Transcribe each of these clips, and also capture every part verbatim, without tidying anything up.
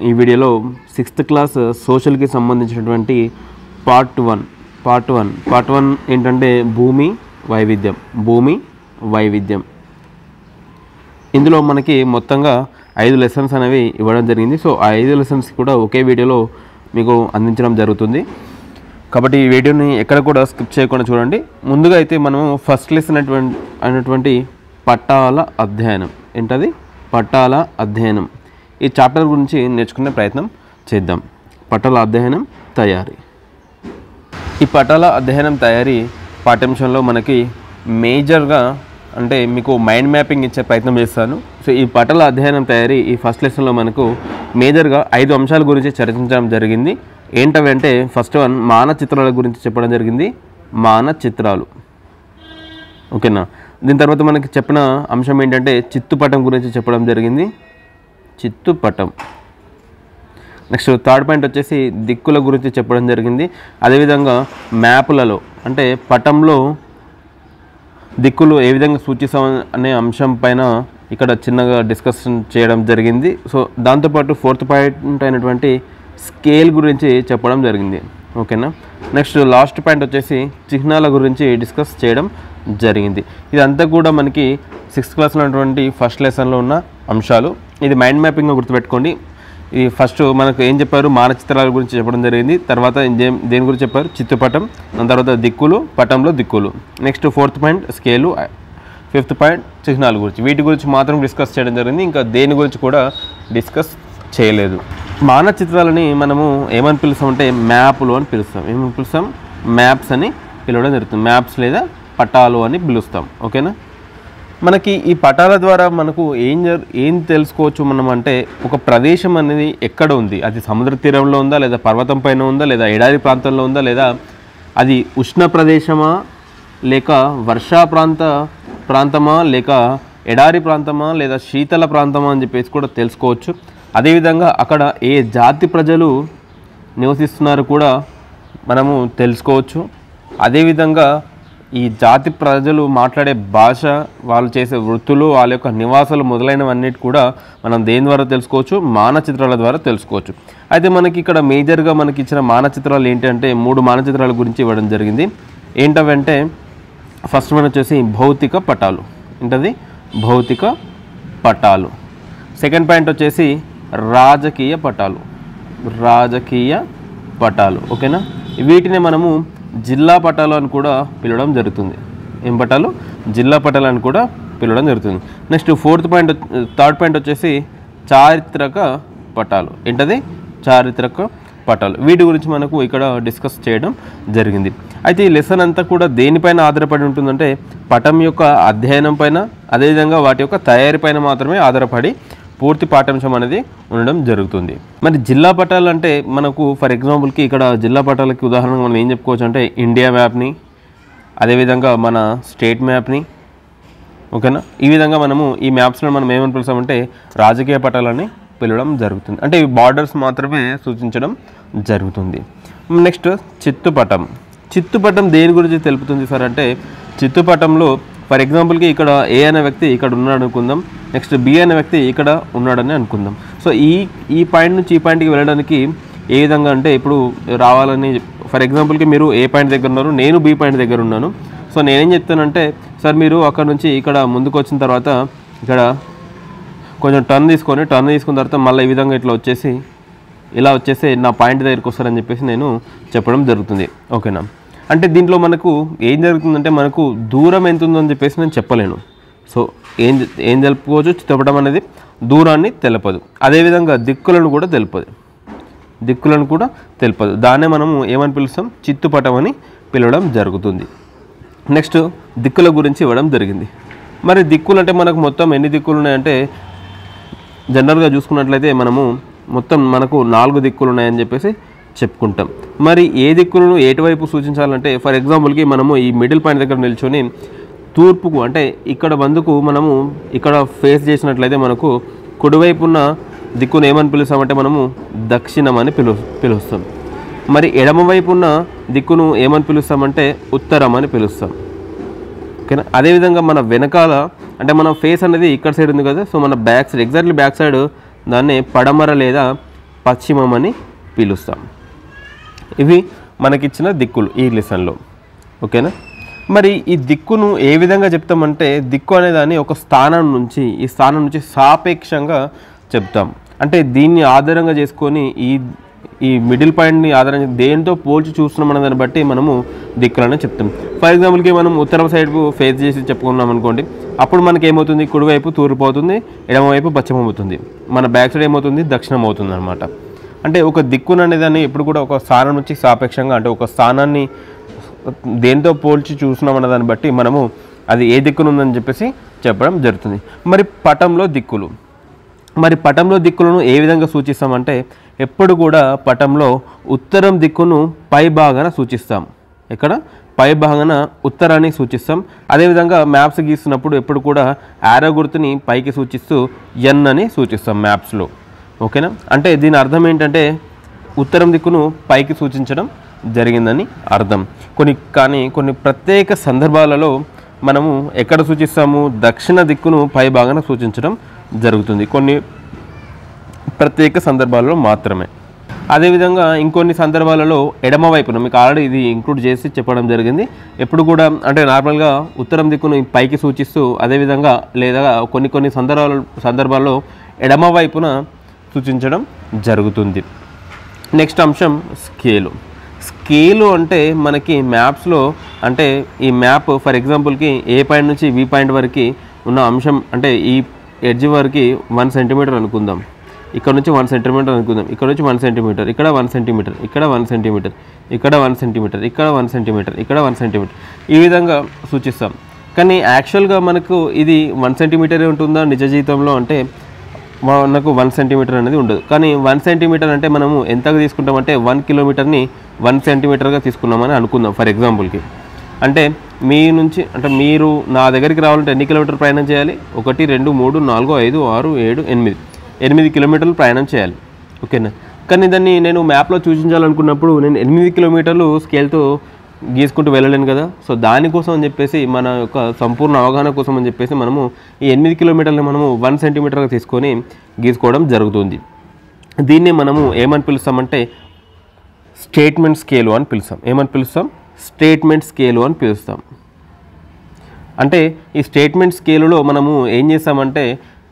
ఈ వీడియోలో sixth class సోషల్కి సంబంధించినటువంటి part one part one part one ఏంటంటే భూమి వైవిధ్యం భూమి వైవిధ్యం ఇందులో మనకి మొత్తంగా ఐదు లెసన్స్ అనేవి ఇవ్వడం జరిగింది. సో ఆ ఐదు లెసన్స్ కూడా ఒకే వీడియోలో మీకు అందించడం జరుగుతుంది కాబట్టి ఈ వీడియోని ఎక్కడ కూడా స్కిప్ చేయకుండా చూడండి. ముందుగా అయితే మనము ఫస్ట్ లెసన్ అటువంటి అయినటువంటి పట్టాల అధ్యయనం ఏంటది పట్టాల అధ్యయనం ఈ చాప్టర్ గురించి నేర్చుకునే ప్రయత్నం చేద్దాం. పట్టాల అధ్యయనం తయారీ. ఈ పట్టాల అధ్యయనం తయారీ పాఠ్యాంశంలో మనకి మేజర్గా అంటే మీకు మైండ్ మ్యాపింగ్ ఇచ్చే ప్రయత్నం చేస్తాను. సో ఈ పట్టాల అధ్యయనం తయారీ ఈ ఫస్ట్ లెసన్లో మనకు మేజర్గా ఐదు అంశాల గురించి చర్చించడం జరిగింది. ఏంటవి అంటే ఫస్ట్ వన్ మానచిత్రాల గురించి చెప్పడం జరిగింది. మానచిత్రాలు ఓకేనా. దీని తర్వాత మనకి చెప్పిన అంశం ఏంటంటే చిత్తుపటం గురించి చెప్పడం జరిగింది. చిత్తుపటం. నెక్స్ట్ థర్డ్ పాయింట్ వచ్చేసి దిక్కుల గురించి చెప్పడం జరిగింది. అదేవిధంగా మ్యాపులలో అంటే పటంలో దిక్కులు ఏ విధంగా సూచిస్తాం అనే అంశం పైన ఇక్కడ చిన్నగా డిస్కషన్ చేయడం జరిగింది. సో దాంతోపాటు ఫోర్త్ పాయింట్ అయినటువంటి స్కేల్ గురించి చెప్పడం జరిగింది ఓకేనా. నెక్స్ట్ లాస్ట్ పాయింట్ వచ్చేసి చిహ్నాల గురించి డిస్కస్ చేయడం జరిగింది. ఇదంతా కూడా మనకి సిక్స్త్ క్లాస్లో ఉన్నటువంటి ఫస్ట్ లెసన్లో ఉన్న అంశాలు. ఇది మైండ్ మ్యాపింగ్గా గుర్తుపెట్టుకోండి. ఇది ఫస్ట్ మనకు ఏం చెప్పారు మానచిత్రాల గురించి చెప్పడం జరిగింది. తర్వాత దేని గురించి చెప్పారు చిత్తుపటం. దాని తర్వాత దిక్కులు పటంలో దిక్కులు. Next fourth point scale. Fifth point చిహ్నాల గురించి. వీటి గురించి మాత్రం డిస్కస్ చేయడం జరిగింది. ఇంకా దేని గురించి కూడా డిస్కస్ చేయలేదు. మానచిత్రాలని మనము ఏమని పిలుస్తామంటే మ్యాప్లు అని పిలుస్తాం. ఏమని పిలుస్తాం మ్యాప్స్ అని పిలవడం జరుగుతుంది. మ్యాప్స్ లేదా పటాలు అని పిలుస్తాం ఓకేనా. మనకి ఈ పటాల ద్వారా మనకు ఏం జరు ఏం తెలుసుకోవచ్చు మనం అంటే ఒక ప్రదేశం అనేది ఎక్కడ ఉంది, అది సముద్ర తీరంలో ఉందా లేదా పర్వతం పైన ఉందా లేదా ఎడారి ప్రాంతంలో ఉందా లేదా అది ఉష్ణ ప్రదేశమా లేక వర్షా ప్రాంత ప్రాంతమా లేక ఎడారి ప్రాంతమా లేదా శీతల ప్రాంతమా అని చెప్పేసి కూడా తెలుసుకోవచ్చు. అదేవిధంగా అక్కడ ఏ జాతి ప్రజలు నివసిస్తున్నారు కూడా మనము తెలుసుకోవచ్చు. అదేవిధంగా ఈ జాతి ప్రజలు మాట్లాడే భాష, వాళ్ళు చేసే వృత్తులు, వాళ్ళ యొక్క నివాసాలు మొదలైనవన్నిటి కూడా మనం దేని ద్వారా తెలుసుకోవచ్చు మానచిత్రాల ద్వారా తెలుసుకోవచ్చు. అయితే మనకి ఇక్కడ మేజర్గా మనకి ఇచ్చిన మానచిత్రాలు ఏంటంటే మూడు మానచిత్రాల గురించి ఇవ్వడం జరిగింది. ఏంటంటే ఫస్ట్ వన్ వచ్చేసి భౌతిక పటాలు. ఏంటది భౌతిక పటాలు. సెకండ్ పాయింట్ వచ్చేసి రాజకీయ పటాలు. రాజకీయ పటాలు ఓకేనా. వీటిని మనము జిల్లా పటాలు అని కూడా పిలవడం జరుగుతుంది. ఏం పటాలు జిల్లా పటాలు అని కూడా పిలవడం జరుగుతుంది. Next fourth point third point వచ్చేసి చారిత్రక పటాలు. ఏంటది చారిత్రక పటాలు. వీటి గురించి మనకు ఇక్కడ డిస్కస్ చేయడం జరిగింది. అయితే ఈ లెసన్ అంతా కూడా దేనిపైన ఆధారపడి ఉంటుందంటే పటం యొక్క అధ్యయనం పైన అదేవిధంగా వాటి యొక్క తయారీ పైన మాత్రమే ఆధారపడి పూర్తి పాఠ్యాంశం అనేది ఉండడం జరుగుతుంది. మరి జిల్లా పటాలు అంటే మనకు ఫర్ ఎగ్జాంపుల్కి ఇక్కడ జిల్లా పటాలకి ఉదాహరణగా మనం ఏం చెప్పుకోవచ్చు అంటే ఇండియా మ్యాప్ని అదేవిధంగా మన స్టేట్ మ్యాప్ని ఓకేనా. ఈ విధంగా మనము ఈ మ్యాప్స్లో మనం ఏమని పిలుస్తామంటే రాజకీయ పటాలని పిలవడం జరుగుతుంది. అంటే ఈ బార్డర్స్ మాత్రమే సూచించడం జరుగుతుంది. నెక్స్ట్ చిత్తుపటం. చిత్తుపటం దేని గురించి తెలుపుతుంది సార్ అంటే చిత్తుపటంలో ఫర్ ఎగ్జాంపుల్కి ఇక్కడ ఏ అనే వ్యక్తి ఇక్కడ ఉన్నాడు అనుకుందాం. నెక్స్ట్ బి అనే వ్యక్తి ఇక్కడ ఉన్నాడని అనుకుందాం. సో ఈ ఈ పాయింట్ నుంచి ఈ పాయింట్కి వెళ్ళడానికి ఏ విధంగా అంటే ఇప్పుడు రావాలని ఫర్ ఎగ్జాంపుల్కి మీరు ఏ పాయింట్ దగ్గర ఉన్నారు, నేను బి పాయింట్ దగ్గర ఉన్నాను. సో నేనేం చెప్తానంటే సార్ మీరు అక్కడ నుంచి ఇక్కడ ముందుకు వచ్చిన తర్వాత ఇక్కడ కొంచెం టర్న్ తీసుకొని టర్న్ తీసుకున్న తర్వాత మళ్ళీ ఈ విధంగా ఇట్లా వచ్చేసి ఇలా వచ్చేసి నా పాయింట్ దగ్గరికి వస్తారని చెప్పేసి నేను చెప్పడం జరుగుతుంది ఓకేనా. అంటే దీంట్లో మనకు ఏం జరుగుతుందంటే మనకు దూరం ఎంత ఉందని చెప్పేసి నేను చెప్పలేను. సో ఏం ఏం తెలుపుకోవచ్చు చిత్తుపటం అనేది దూరాన్ని తెలపదు. అదేవిధంగా దిక్కులను కూడా తెలుపదు. దిక్కులను కూడా తెలుపదు. దాన్నే మనము ఏమని పిలుస్తాం చిత్తుపటం అని పిలవడం జరుగుతుంది. నెక్స్ట్ దిక్కుల గురించి ఇవ్వడం జరిగింది. మరి దిక్కులు అంటే మనకు మొత్తం ఎన్ని దిక్కులు ఉన్నాయంటే జనరల్గా చూసుకున్నట్లయితే మనము మొత్తం మనకు నాలుగు దిక్కులు ఉన్నాయని చెప్పేసి చెప్పుకుంటాం. మరి ఏ దిక్కులను ఏటువైపు సూచించాలంటే ఫర్ ఎగ్జాంపుల్కి మనము ఈ మిడిల్ పాయింట్ దగ్గర నిల్చొని తూర్పుకు అంటే ఇక్కడ బందుకు మనము ఇక్కడ ఫేస్ చేసినట్లయితే మనకు కుడివైపున్న దిక్కును ఏమని పిలుస్తామంటే మనము దక్షిణం అని పిలు పిలుస్తాం. మరి ఎడమవైపు ఉన్న దిక్కును ఏమని పిలుస్తామంటే ఉత్తరం అని పిలుస్తాం ఓకేనా. అదేవిధంగా మన వెనకాల అంటే మన ఫేస్ అనేది ఇక్కడ సైడ్ ఉంది కదా. సో మన back side exactly back side దాన్ని పడమర లేదా పశ్చిమం అని పిలుస్తాం. ఇవి మనకిచ్చిన దిక్కులు ఈ లెసన్లో. ఓకేనా? మరి ఈ దిక్కును ఏ విధంగా చెప్తామంటే దిక్కు అనేదాన్ని ఒక స్థానం నుంచి ఈ స్థానం నుంచి సాపేక్షంగా చెప్తాం. అంటే దీన్ని ఆధారంగా చేసుకొని ఈ ఈ మిడిల్ పాయింట్ని ఆధారంగా దేంతో పోల్చి చూస్తున్నాం అనే దాన్ని బట్టి మనము దిక్కులని చెప్తాం. ఫర్ ఎగ్జాంపుల్కి మనం ఉత్తరం సైడ్ ఫేస్ చేసి చెప్పుకున్నాం అనుకోండి, అప్పుడు మనకి ఏమవుతుంది, కుడివైపు తూర్పు అవుతుంది, ఎడమవైపు పశ్చిమం అవుతుంది, మన బ్యాక్ సైడ్ ఏమవుతుంది, దక్షిణం అవుతుంది అనమాట. అంటే ఒక దిక్కును అనేదాన్ని ఎప్పుడు కూడా ఒక స్థానం నుంచి సాపేక్షంగా అంటే ఒక స్థానాన్ని దేంతో పోల్చి చూస్తున్నాం అన్న దాన్ని బట్టి మనము అది ఏ దిక్కునుందని చెప్పేసి చెప్పడం జరుగుతుంది. మరి పటంలో దిక్కులు మరి పటంలో దిక్కులను ఏ విధంగా సూచిస్తామంటే ఎప్పుడు కూడా పటంలో ఉత్తరం దిక్కును పై భాగాన సూచిస్తాం. ఇక్కడ పై భాగాన ఉత్తరాన్ని సూచిస్తాం. అదేవిధంగా మ్యాప్స్ గీస్తున్నప్పుడు ఎప్పుడు కూడా యారో గుర్తుని పైకి సూచిస్తూ ఎన్ అని సూచిస్తాం మ్యాప్స్లో. ఓకేనా? అంటే దీని అర్థం ఏంటంటే ఉత్తరం దిక్కును పైకి సూచించడం జరిగిందని అర్థం. కొన్ని కానీ కొన్ని ప్రత్యేక సందర్భాలలో మనము ఎక్కడ సూచిస్తాము, దక్షిణ దిక్కును పై భాగాన సూచించడం జరుగుతుంది, కొన్ని ప్రత్యేక సందర్భాలలో మాత్రమే. అదేవిధంగా ఇంకొన్ని సందర్భాలలో ఎడమ వైపున మీకు ఆల్రెడీ ఇది ఇంక్లూడ్ చేసి చెప్పడం జరిగింది. ఎప్పుడు కూడా అంటే నార్మల్గా ఉత్తరం దిక్కును పైకి సూచిస్తూ అదేవిధంగా లేదా కొన్ని కొన్ని సందర్భాల సందర్భాల్లో ఎడమ వైపున సూచించడం జరుగుతుంది. నెక్స్ట్ అంశం స్కేలు. స్కేలు అంటే మనకి మ్యాప్స్లో అంటే ఈ మ్యాప్ ఫర్ ఎగ్జాంపుల్కి ఏ పాయింట్ నుంచి బి పాయింట్ వరకు ఉన్న అంశం అంటే ఈ ఎడ్జ్ వరకు వన్ సెంటీమీటర్ అనుకుందాం, ఇక్కడ నుంచి వన్ సెంటీమీటర్ అనుకుందాం, ఇక్కడ నుంచి వన్ సెంటీమీటర్, ఇక్కడ వన్ సెంటీమీటర్, ఇక్కడ వన్ సెంటీమీటర్, ఇక్కడ వన్ సెంటీమీటర్, ఇక్కడ వన్ సెంటీమీటర్, ఇక్కడ వన్ సెంటీమీటర్, ఈ విధంగా సూచిస్తాం. కానీ యాక్చువల్గా మనకు ఇది వన్ సెంటీమీటరే ఉంటుందా నిజ జీవితంలో అంటే మనకు వన్ సెంటీమీటర్ అనేది ఉండదు. కానీ వన్ సెంటీమీటర్ అంటే మనము ఎంతగా తీసుకుంటామంటే వన్ కిలోమీటర్ని వన్ సెంటీమీటర్గా తీసుకున్నామని అనుకుందాం ఫర్ ఎగ్జాంపుల్కి. అంటే మీ నుంచి అంటే మీరు నా దగ్గరికి రావాలంటే ఎన్ని కిలోమీటర్ ప్రయాణం చేయాలి, ఒకటి రెండు మూడు నాలుగు ఐదు ఆరు ఏడు ఎనిమిది ఎనిమిది కిలోమీటర్లు ప్రయాణం చేయాలి. ఓకేనా? కానీ దాన్ని నేను మ్యాప్లో సూచించాలనుకున్నప్పుడు నేను ఎనిమిది కిలోమీటర్లు స్కేల్తో గీసుకుంటూ వెళ్ళలేను కదా. సో దానికోసం అని చెప్పేసి మన యొక్క సంపూర్ణ అవగాహన కోసం అని చెప్పేసి మనము ఈ ఎనిమిది కిలోమీటర్లు మనము వన్ సెంటీమీటర్గా తీసుకొని గీసుకోవడం జరుగుతుంది. దీన్ని మనము ఏమని పిలుస్తామంటే స్టేట్మెంట్ స్కేలు అని పిలుస్తాం. ఏమని పిలుస్తాం? స్టేట్మెంట్ స్కేలు అని పిలుస్తాం. అంటే ఈ స్టేట్మెంట్ స్కేలులో మనము ఏం చేస్తామంటే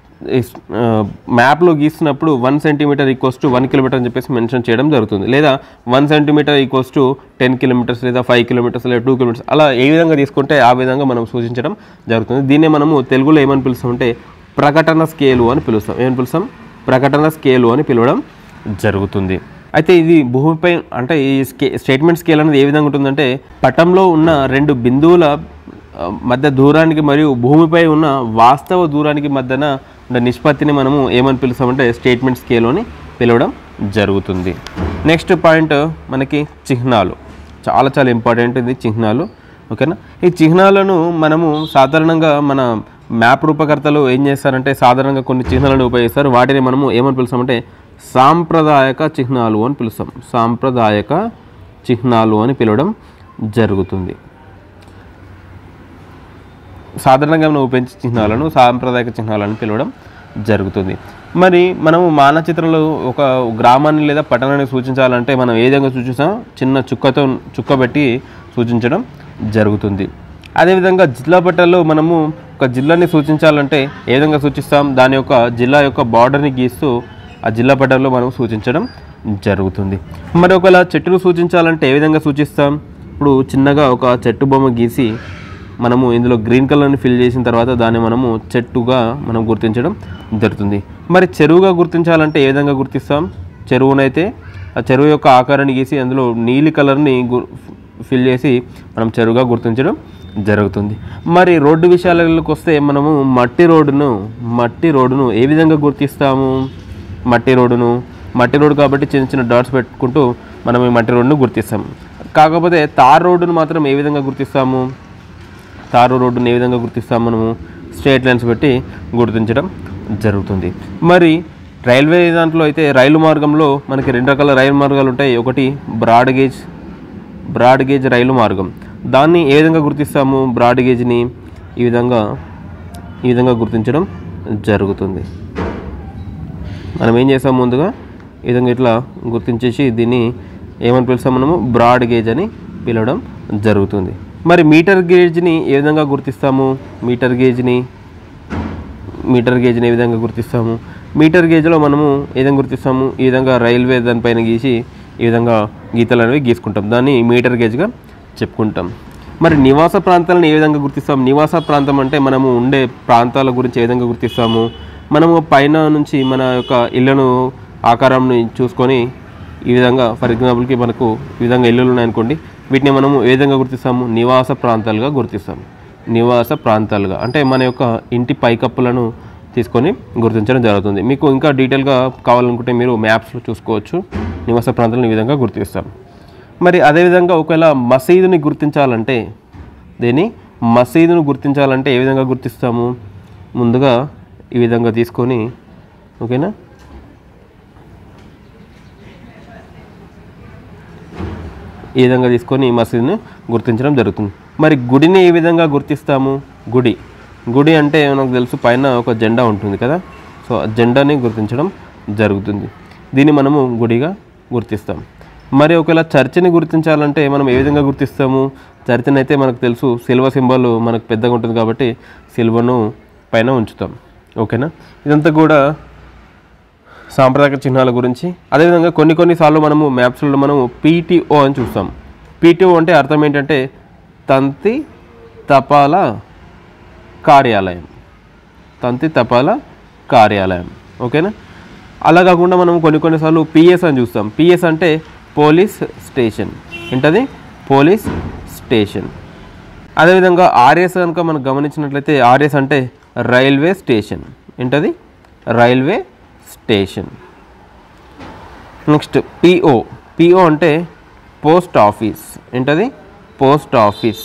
మ్యాప్లో గీస్తున్నప్పుడు one centimetre equals to one kilometre అని చెప్పేసి మెన్షన్ చేయడం జరుగుతుంది, లేదా one centimetre equals to ten kilometres లేదా ఫైవ్ కిలోమీటర్స్ లేదా టూ కిలోమీటర్స్ అలా ఏ విధంగా తీసుకుంటే ఆ విధంగా మనం సూచించడం జరుగుతుంది. దీన్నే మనము తెలుగులో ఏమని పిలుస్తామంటే ప్రకటన స్కేలు అని పిలుస్తాం. ఏమని పిలుస్తాం? ప్రకటన స్కేలు అని పిలవడం జరుగుతుంది. అయితే ఇది భూమిపై అంటే ఈ స్కే స్టేట్మెంట్ స్కేల్ అనేది ఏ విధంగా ఉంటుందంటే పటంలో ఉన్న రెండు బిందువుల మధ్య దూరానికి మరియు భూమిపై ఉన్న వాస్తవ దూరానికి మధ్యన ఉన్న నిష్పత్తిని మనము ఏమని పిలుస్తామంటే స్టేట్మెంట్ స్కేల్ అని పిలవడం జరుగుతుంది. నెక్స్ట్ పాయింట్ మనకి చిహ్నాలు. చాలా చాలా ఇంపార్టెంట్ ఇది చిహ్నాలు. ఓకేనా? ఈ చిహ్నాలను మనము సాధారణంగా మన మ్యాప్ రూపకర్తలు ఏం చేస్తారంటే సాధారణంగా కొన్ని చిహ్నాలను ఉపయోగిస్తారు. వాటిని మనము ఏమని పిలుస్తామంటే సాంప్రదాయక చిహ్నాలు అని పిలుస్తాం. సాంప్రదాయక చిహ్నాలు అని పిలవడం జరుగుతుంది. సాధారణంగా మనం ఉపయోగించే చిహ్నాలను సాంప్రదాయక చిహ్నాలను పిలవడం జరుగుతుంది. మరి మనము మానచిత్రంలో ఒక గ్రామాన్ని లేదా పట్టణాన్ని సూచించాలంటే మనం ఏ విధంగా సూచిస్తాం? చిన్న చుక్కతో చుక్క పెట్టి సూచించడం జరుగుతుంది. అదేవిధంగా జిల్లా పట్టాల్లో మనము ఒక జిల్లాని సూచించాలంటే ఏ విధంగా సూచిస్తాం? దాని యొక్క జిల్లా యొక్క బార్డర్ని గీస్తూ ఆ జిల్లా పట్టాల్లో మనం సూచించడం జరుగుతుంది. మరి ఒకవేళ చెట్టును సూచించాలంటే ఏ విధంగా సూచిస్తాం? ఇప్పుడు చిన్నగా ఒక చెట్టు బొమ్మ గీసి మనము ఇందులో గ్రీన్ కలర్ని ఫిల్ చేసిన తర్వాత దాన్ని మనము చెట్టుగా మనం గుర్తించడం జరుగుతుంది. మరి చెరువుగా గుర్తించాలంటే ఏ విధంగా గుర్తిస్తాం? చెరువునైతే ఆ చెరువు యొక్క ఆకారాన్ని గీసి అందులో నీలి కలర్ని ఫిల్ చేసి మనం చెరువుగా గుర్తించడం జరుగుతుంది. మరి రోడ్డు విషయాలకు వస్తే మనము మట్టి రోడ్డును మట్టి రోడ్డును ఏ విధంగా గుర్తిస్తాము? మట్టి రోడ్డును మట్టి రోడ్డు కాబట్టి చిన్న చిన్న డాట్స్ పెట్టుకుంటూ మనం ఈ మట్టి రోడ్డును గుర్తిస్తాం. కాకపోతే తార్ రోడ్డును మాత్రం ఏ విధంగా గుర్తిస్తాము? తారు రోడ్డును ఏ విధంగా గుర్తిస్తాము? మనము స్ట్రేట్ లైన్స్ పెట్టి గుర్తించడం జరుగుతుంది. మరి రైల్వే దాంట్లో అయితే రైలు మార్గంలో మనకి రెండు రకాల రైలు మార్గాలు ఉంటాయి. ఒకటి broad gauge broad gauge rail మార్గం. దాన్ని ఏ విధంగా గుర్తిస్తాము? బ్రాడ్ గేజ్ని ఈ విధంగా ఈ విధంగా గుర్తించడం జరుగుతుంది. మనం ఏం చేస్తాం? ముందుగా ఈ విధంగా ఇట్లా గుర్తించేసి దీన్ని ఏమని పిలుస్తాం మనము బ్రాడ్ గేజ్ అని పిలవడం జరుగుతుంది. మరి మీటర్ గేజ్ని ఏ విధంగా గుర్తిస్తాము? మీటర్ గేజ్ని మీటర్ గేజ్ని ఏ విధంగా గుర్తిస్తాము? మీటర్ గేజ్లో మనము ఏ విధంగా గుర్తిస్తాము? ఈ విధంగా రైల్వే దానిపైన గీసి ఈ విధంగా గీతలు అనేవి గీసుకుంటాం, దాన్ని మీటర్ గేజ్గా చెప్పుకుంటాం. మరి నివాస ప్రాంతాలను ఏ విధంగా గుర్తిస్తాం? నివాస ప్రాంతం అంటే మనము ఉండే ప్రాంతాల గురించి ఏ విధంగా గుర్తిస్తాము? మనము పైన నుంచి మన యొక్క ఇళ్ళను ఆకారాన్ని చూసుకొని ఈ విధంగా, ఫర్ ఎగ్జాంపుల్కి మనకు ఈ విధంగా ఇల్లులు ఉన్నాయనుకోండి, వీటిని మనము ఏ విధంగా గుర్తిస్తాము? నివాస ప్రాంతాలుగా గుర్తిస్తాము. నివాస ప్రాంతాలుగా అంటే మన యొక్క ఇంటి పైకప్పులను తీసుకొని గుర్తించడం జరుగుతుంది. మీకు ఇంకా డీటెయిల్గా కావాలనుకుంటే మీరు మ్యాప్స్లో చూసుకోవచ్చు. నివాస ప్రాంతాలను ఈ విధంగా గుర్తిస్తాం. మరి అదేవిధంగా ఒకవేళ మసీదుని గుర్తించాలంటే, దీన్ని మసీదును గుర్తించాలంటే ఏ విధంగా గుర్తిస్తాము? ముందుగా ఈ విధంగా తీసుకొని, ఓకేనా, ఈ విధంగా తీసుకొని మసీదుని గుర్తించడం జరుగుతుంది. మరి గుడిని ఏ విధంగా గుర్తిస్తాము? గుడి గుడి అంటే మనకు తెలుసు, పైన ఒక జెండా ఉంటుంది కదా, సో ఆ జెండాని గుర్తించడం జరుగుతుంది. దీన్ని మనము గుడిగా గుర్తిస్తాం. మరి ఒకవేళ చర్చిని గుర్తించాలంటే మనం ఏ విధంగా గుర్తిస్తాము? చర్చిని అయితే మనకు తెలుసు, సిల్వ సింబల్ మనకు పెద్దగా ఉంటుంది కాబట్టి సిల్వను పైన ఉంచుతాం. ఓకేనా, ఇదంతా కూడా సాంప్రదాయక చిహ్నాల గురించి. అదేవిధంగా కొన్ని కొన్నిసార్లు మనము మ్యాప్స్లో మనము పీటీఓ అని చూస్తాం. పీటీఓ అంటే అర్థం ఏంటంటే తంతి తపాలా కార్యాలయం. తంతి తపాలా కార్యాలయం. ఓకేనా, అలా కాకుండా మనం కొన్ని కొన్నిసార్లు పిఎస్ అని చూస్తాం. పిఎస్ అంటే పోలీస్ స్టేషన్. ఏంటది? Police station. అదేవిధంగా ఆర్ఎస్ కనుక మనం గమనించినట్లయితే ఆర్ఎస్ అంటే రైల్వే స్టేషన్. ఏంటది? Railway station. Next PO. PO అంటే పోస్ట్ ఆఫీస్. ఏంటది? Post office.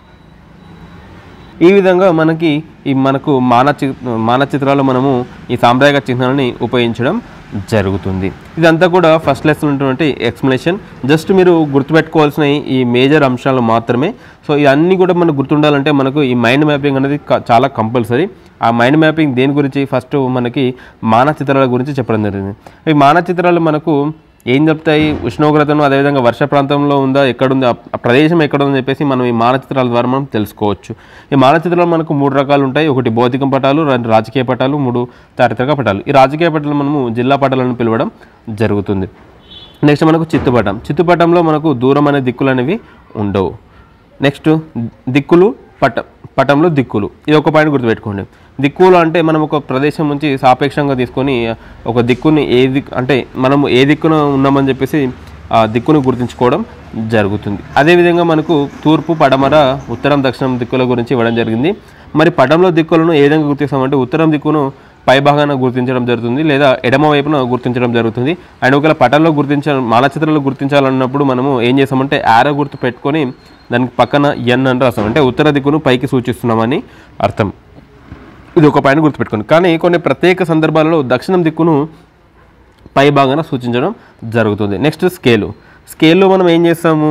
ఈ విధంగా మనకి ఈ మనకు మానచి మానచిత్రాలు మనము ఈ సాంప్రదాయక చిహ్నాలని ఉపయోగించడం జరుగుతుంది. ఇదంతా కూడా ఫస్ట్ లెసన్ ఉన్నటువంటి ఎక్స్ప్లెనేషన్. జస్ట్ మీరు గుర్తుపెట్టుకోవాల్సిన ఈ మేజర్ అంశాలు మాత్రమే. సో ఇవన్నీ కూడా మనకు గుర్తుండాలంటే మనకు ఈ మైండ్ మ్యాపింగ్ అనేది చాలా కంపల్సరీ. ఆ మైండ్ మ్యాపింగ్ దేని గురించి? ఫస్ట్ మనకి మానచిత్రాల గురించి చెప్పడం జరిగింది. ఈ మానచిత్రాలు మనకు ఏం చెప్తాయి? ఉష్ణోగ్రతను, అదేవిధంగా వర్ష ప్రాంతంలో ఉందా, ఎక్కడుంది, ఆ ప్రదేశం ఎక్కడుందని చెప్పేసి మనం ఈ మానచిత్రాల ద్వారా మనం తెలుసుకోవచ్చు. ఈ మానచిత్రాలు మనకు మూడు రకాలు ఉంటాయి. ఒకటి భౌతిక పటాలు, రెండు రాజకీయ పటాలు, మూడు చారిత్రక పటాలు. ఈ రాజకీయ పటాలు మనము జిల్లా పటాలను పిలవడం జరుగుతుంది. నెక్స్ట్ మనకు చిత్తుపటం. చిత్తుపటంలో మనకు దూరం అనే దిక్కులు అనేవి ఉండవు. నెక్స్ట్ దిక్కులు పట పటంలో దిక్కులు. ఇది ఒక పాయింట్ గుర్తుపెట్టుకోండి. దిక్కులు అంటే మనం ఒక ప్రదేశం నుంచి సాపేక్షంగా తీసుకొని ఒక దిక్కుని ఏ దిక్కు అంటే మనము ఏ దిక్కున ఉన్నామని చెప్పేసి ఆ దిక్కును గుర్తుంచుకోవడం జరుగుతుంది. అదేవిధంగా మనకు తూర్పు, పడమర, ఉత్తరం, దక్షిణం దిక్కుల గురించి ఇవ్వడం జరిగింది. మరి పటంలో దిక్కులను ఏ విధంగా గుర్తిస్తామంటే ఉత్తరం దిక్కును పై భాగాన గుర్తించడం జరుగుతుంది, లేదా ఎడమ వైపున గుర్తించడం జరుగుతుంది. అండ్ ఒకవేళ పటంలో గుర్తించ మానచిత్రంలో గుర్తించాలన్నప్పుడు మనము ఏం చేస్తామంటే యారో గుర్తు పెట్టుకొని దానికి పక్కన ఎన్ అని రాస్తాం. అంటే ఉత్తర దిక్కును పైకి సూచిస్తున్నామని అర్థం. ఇది ఒక పాయింట్ గుర్తుపెట్టుకోండి. కానీ కొన్ని ప్రత్యేక సందర్భాలలో దక్షిణం దిక్కును పై భాగాన సూచించడం జరుగుతుంది. Next scale. స్కేల్లో మనం ఏం చేస్తాము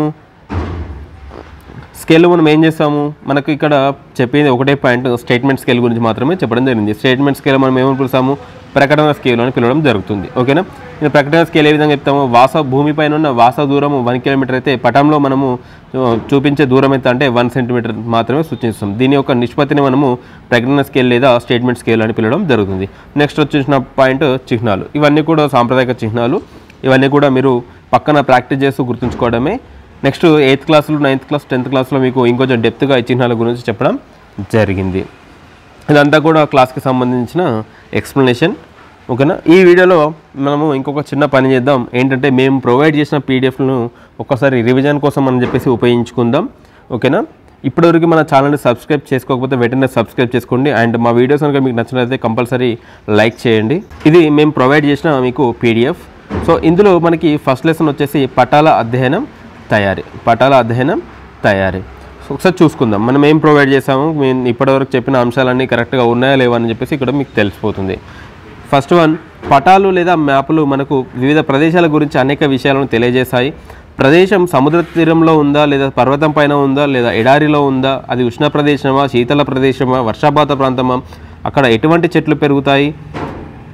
స్కేల్లో మనం ఏం చేస్తాము మనకు ఇక్కడ చెప్పేది ఒకటే పాయింట్, స్టేట్మెంట్ స్కేల్ గురించి మాత్రమే చెప్పడం జరిగింది. స్టేట్మెంట్ స్కేల్ మనం ఏమని పిలుస్తాము? ప్రకటన స్కేల్ అని పిలవడం జరుగుతుంది. ఓకేనా, నేను ప్రకటన స్కేల్ ఏ విధంగా చెప్తాము? వాస భూమిపైన ఉన్న వాస దూరము వన్ కిలోమీటర్ అయితే పటంలో మనము చూపించే దూరం ఎంత అంటే వన్ సెంటీమీటర్ మాత్రమే సూచిస్తాం. దీని యొక్క నిష్పత్తిని మనము ప్రకటన స్కేల్ లేదా స్టేట్మెంట్ స్కేల్ అని పిలవడం జరుగుతుంది. నెక్స్ట్ వచ్చేసిన పాయింట్ చిహ్నాలు. ఇవన్నీ కూడా సాంప్రదాయక చిహ్నాలు. ఇవన్నీ కూడా మీరు పక్కన ప్రాక్టీస్ చేస్తూ గుర్తుంచుకోవడమే. నెక్స్ట్ ఎయిత్ క్లాస్లో, నైన్త్ క్లాస్, టెన్త్ క్లాస్లో మీకు ఇంకొంచెం డెప్త్గా ఈ చిహ్నాల గురించి చెప్పడం జరిగింది. ఇదంతా కూడా క్లాస్కి సంబంధించిన ఎక్స్ప్లెనేషన్. ఓకేనా, ఈ వీడియోలో మనము ఇంకొక చిన్న పని చేద్దాం. ఏంటంటే మేము ప్రొవైడ్ చేసిన పీడిఎఫ్లను ఒక్కసారి రివిజన్ కోసం అని చెప్పేసి ఉపయోగించుకుందాం. ఓకేనా, ఇప్పటివరకు మన ఛానల్ని సబ్స్క్రైబ్ చేసుకోకపోతే వెంటనే సబ్స్క్రైబ్ చేసుకోండి. అండ్ మా వీడియోస్ కనుక మీకు నచ్చినట్లయితే కంపల్సరీ లైక్ చేయండి. ఇది మేము ప్రొవైడ్ చేసిన మీకు పీడిఎఫ్. సో ఇందులో మనకి ఫస్ట్ లెసన్ వచ్చేసి పటాల అధ్యయనం తయారీ. పటాల అధ్యయనం తయారీ ఒకసారి చూసుకుందాం. మనం ఏం ప్రొవైడ్ చేసాము, మేము ఇప్పటివరకు చెప్పిన అంశాలన్నీ కరెక్ట్గా ఉన్నాయా లేవా అని చెప్పేసి ఇక్కడ మీకు తెలిసిపోతుంది. ఫస్ట్ వన్, పటాలు లేదా మ్యాపులు మనకు వివిధ ప్రదేశాల గురించి అనేక విషయాలను తెలియజేస్తాయి. ప్రదేశం సముద్ర తీరంలో ఉందా, లేదా పర్వతం పైన ఉందా, లేదా ఎడారిలో ఉందా, అది ఉష్ణ ప్రదేశమా, శీతల ప్రదేశమా, వర్షపాత ప్రాంతమా, అక్కడ ఎటువంటి చెట్లు పెరుగుతాయి,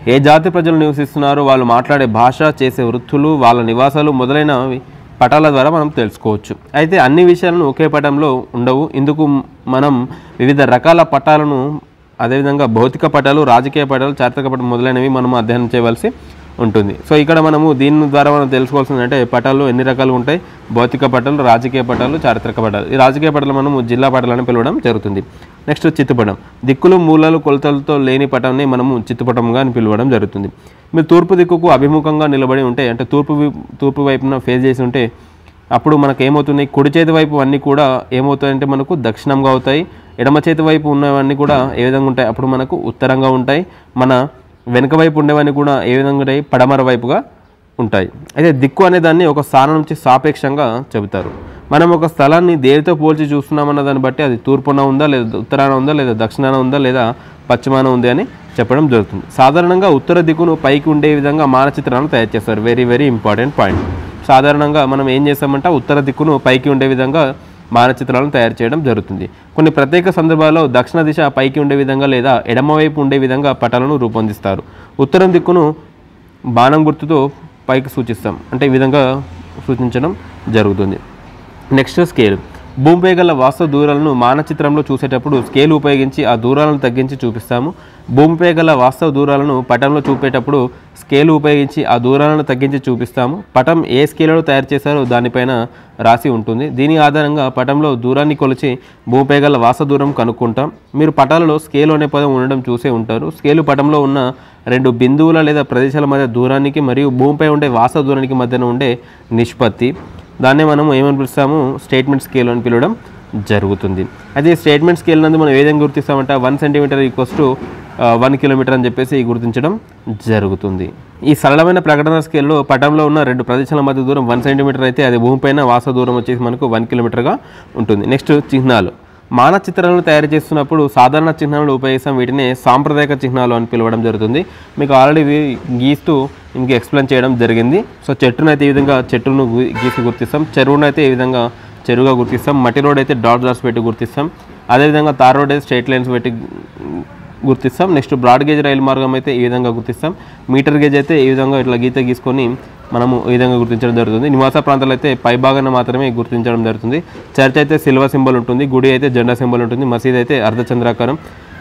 ఏ జాతి ప్రజలు నివసిస్తున్నారో, వాళ్ళు మాట్లాడే భాష, చేసే వృత్తులు, వాళ్ళ నివాసాలు మొదలైనవి పటాల ద్వారా మనం తెలుసుకోవచ్చు. అయితే అన్ని విషయాలను ఒకే పటంలో ఉండవు. ఇందుకు మనం వివిధ రకాల పటాలను, అదేవిధంగా భౌతిక పటాలు, రాజకీయ పటాలు, చారిత్రక పటాలు మొదలైనవి మనం అధ్యయనం చేయవలసి ఉంటుంది. సో ఇక్కడ మనము దీని ద్వారా మనం తెలుసుకోవాల్సింది అంటే పటాలు ఎన్ని రకాలు ఉంటాయి, భౌతిక పటాలు, రాజకీయ పటాలు, చారిత్రక పటాలు. ఈ రాజకీయ పటాలు మనము జిల్లా పటాలని పిలవడం జరుగుతుంది. నెక్స్ట్ చిత్తుపటం. దిక్కులు, మూలలు, కొలతలతో లేని పటాన్ని మనము చిత్తుపటంగా పిలవడం జరుగుతుంది. మీరు తూర్పు దిక్కుకు అభిముఖంగా నిలబడి ఉంటే, అంటే తూర్పు తూర్పు వైపున ఫేస్ చేసి ఉంటే అప్పుడు మనకు ఏమవుతుంది, కుడి చేతి వైపు అన్నీ కూడా ఏమవుతాయంటే మనకు దక్షిణంగా అవుతాయి. ఎడమ చేతి వైపు ఉన్నవన్నీ కూడా ఏ విధంగా ఉంటాయి, అప్పుడు మనకు ఉత్తరంగా ఉంటాయి. మన వెనుక వైపు ఉండేవన్నీ కూడా ఏ విధంగా ఉంటాయి, పడమర వైపుగా ఉంటాయి. అయితే దిక్కు అనే దాన్ని ఒక స్థానం నుంచి సాపేక్షంగా చెబుతారు. మనం ఒక స్థలాన్ని దేనితో పోల్చి చూస్తున్నామన్న దాన్ని బట్టి అది తూర్పున ఉందా, లేదా ఉత్తరాన ఉందా, లేదా దక్షిణాన ఉందా, లేదా పశ్చిమాన ఉంది అని చెప్పడం జరుగుతుంది. సాధారణంగా ఉత్తర దిక్కును పైకి ఉండే విధంగా మానచిత్రాలను తయారు చేస్తారు. Very very important point. సాధారణంగా మనం ఏం చేస్తామంటే ఉత్తర దిక్కును పైకి ఉండే విధంగా మానచిత్రాలను తయారు చేయడం జరుగుతుంది. కొన్ని ప్రత్యేక సందర్భాల్లో దక్షిణ దిశ పైకి ఉండే విధంగా లేదా ఎడమవైపు ఉండే విధంగా పటాలను రూపొందిస్తారు. ఉత్తరం దిక్కును బాణం గుర్తుతో పైకి సూచిస్తాం, అంటే ఈ విధంగా సూచించడం జరుగుతుంది. Next scale. భూమిపై గల వాస్తవ దూరాలను మానచిత్రంలో చూసేటప్పుడు స్కేల్ ఉపయోగించి ఆ దూరాలను తగ్గించి చూపిస్తాము. భూమిపై గల వాస్తవ దూరాలను పటంలో చూపేటప్పుడు స్కేల్ ఉపయోగించి ఆ దూరాలను తగ్గించి చూపిస్తాము. పటం ఏ స్కేల్లో తయారు చేశారో దానిపైన రాసి ఉంటుంది. దీని ఆధారంగా పటంలో దూరాన్ని కొలిచి భూమిపై గల వాస్తవ దూరం కనుక్కుంటాం. మీరు పటాలలో స్కేల్ అనే పదం ఉండడం చూసే ఉంటారు. స్కేలు పటంలో ఉన్న రెండు బిందువుల లేదా ప్రదేశాల మధ్య దూరానికి మరియు భూమిపై ఉండే వాస్తవ దూరానికి మధ్యన ఉండే నిష్పత్తి, దాన్నే మనం ఏమని పిలుస్తాము, స్టేట్మెంట్ స్కేల్ అని పిలవడం జరుగుతుంది. అయితే స్టేట్మెంట్ స్కేల్ నందు మనం ఏ విధంగా గుర్తిస్తామంటే one centimetre equals to one kilometre అని చెప్పేసి గుర్తించడం జరుగుతుంది. ఈ సరళమైన ప్రకటన స్కేల్లో పటంలో ఉన్న రెండు ప్రదేశాల మధ్య దూరం వన్ సెంటీమీటర్ అయితే అది భూమిపైన వాస్తవ దూరం వచ్చేసి మనకు వన్ కిలోమీటర్గా ఉంటుంది. నెక్స్ట్ చిహ్నాలు. మానచిత్రాలను తయారు చేస్తున్నప్పుడు సాధారణ చిహ్నాలు ఉపయోగిస్తాం. వీటిని సాంప్రదాయక చిహ్నాలు అని పిలవడం జరుగుతుంది. మీకు ఆల్రెడీ గీస్తూ ఇంక ఎక్స్ప్లెయిన్ చేయడం జరిగింది. సో చెట్టునైతే ఈ విధంగా చెట్టును గీసి గుర్తిస్తాం, చెరువునైతే ఈ విధంగా చెరువుగా గుర్తిస్తాం, మట్టి రోడ్ అయితే డాట్ డాట్స్ పెట్టి గుర్తిస్తాం, అదేవిధంగా తార్ రోడ్ అయితే స్ట్రైట్ లైన్స్ పెట్టి గుర్తిస్తాం. నెక్స్ట్ బ్రాడ్ గేజ్ రైలు మార్గం అయితే ఈ విధంగా గుర్తిస్తాం. మీటర్ గేజ్ అయితే ఈ విధంగా ఇట్లా గీత గీసుకొని మనము ఈ విధంగా గుర్తించడం జరుగుతుంది. నివాస ప్రాంతాలు అయితే పై భాగాన్ని మాత్రమే గుర్తించడం జరుగుతుంది. చర్చ్ అయితే సిల్వర్ సింబల్ ఉంటుంది, గుడి అయితే జెండా సింబల్ ఉంటుంది, మసీద్ అయితే అర్ధచంద్రాకారం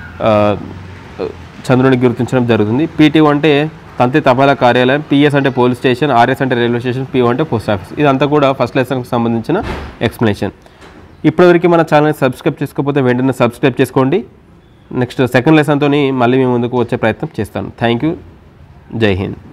చంద్రునికి గుర్తించడం జరుగుతుంది. పీటీఓ అంటే తంతి తపాలా కార్యాలయం, పిఎస్ అంటే పోలీస్ స్టేషన్, ఆర్ఎస్ అంటే రైల్వే స్టేషన్, పిఓ అంటే పోస్ట్ ఆఫీస్. ఇదంతా కూడా ఫస్ట్ లెసన్కి సంబంధించిన ఎక్స్ప్లెనేషన్. ఇప్పటివరకు మన ఛానల్ని సబ్స్క్రైబ్ చేసుకోకపోతే వెంటనే సబ్స్క్రైబ్ చేసుకోండి. నెక్స్ట్ సెకండ్ లెసన్తో మళ్ళీ మీ ముందుకు వచ్చే ప్రయత్నం చేస్తాను. Thank you. జై హింద్.